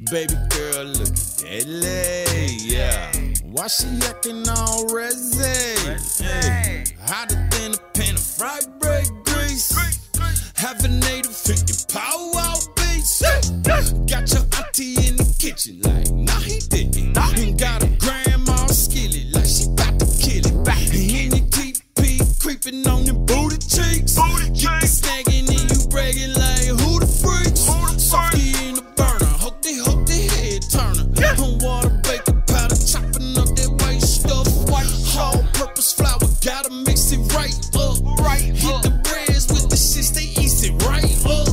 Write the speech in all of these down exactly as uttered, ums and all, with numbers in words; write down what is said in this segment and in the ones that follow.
Baby girl, look at that leg, yeah. Why she acting all resi? Hey, hotter than a pan of fried bread grease. Have a native fifty power out beats. Got your auntie in the kitchen like, nah he didn't. And got a grandma skillet like she bout to kill it. And your T P creeping on them booty cheeks. Get the snagging and you bragging like who the freaks? Softy in the burner, hope they hope they head turner. On water baking powder, chopping up that white stuff. All purpose flour, gotta mix it right up. Hit the breads with the shits, they ease it right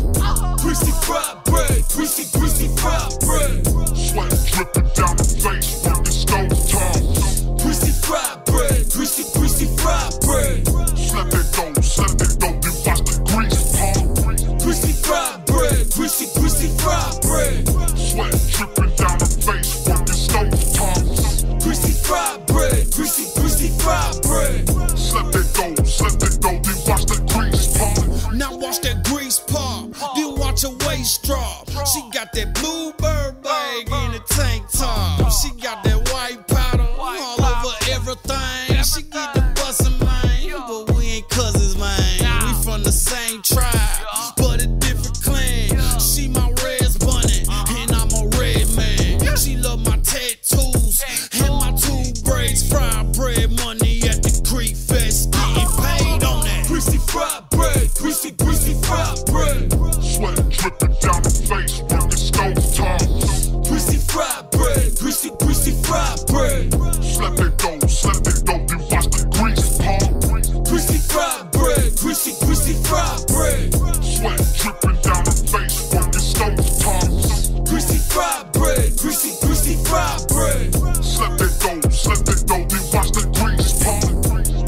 up. Greasy fried bread, greasy, greasy fried bread. Sweat dripping down the face when the stove turns. Greasy fried bread, greasy, greasy fried bread. Slip it go, slip it go, then watch the grease pump. Greasy fried bread, greasy, greasy fried bread. Sweat dripping down the face when the stove turns. Greasy fried bread, greasy, greasy fried bread. Slip it go, slip it go, then watch the grease pump. Now watch that grease pump, then watch her waist drop. She got that bluebird bag in a tank top. She got that white powder all over everything. She get the bustin', man, but we ain't cousins, man. We from the same tribe, but a different clan. She my res bunny, and I'm a red man. She love my tattoos and my two braids. Fried bread money at the Creek Fest, getting paid on that. Greasy fried bread, greasy, greasy fried bread. Sweat dripping down the face when the stove turns. Greasy fried bread, greasy, greasy fried bread. Slip it go, slip it go, then watch the grease pump. Greasy fried bread, greasy, greasy fried bread. Sweat dripping down the face when the stove turns. Greasy fried bread, greasy, greasy fried bread. Slip it go, slip it go, then watch the grease pump.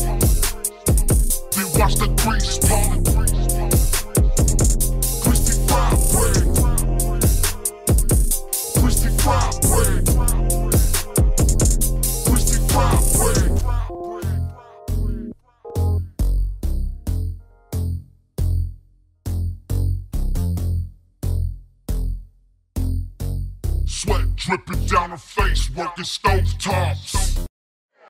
Then watch the grease pump. Greasy fried bread. Greasy fried bread. Greasy fried bread. Sweat dripping down her face, working stove tops.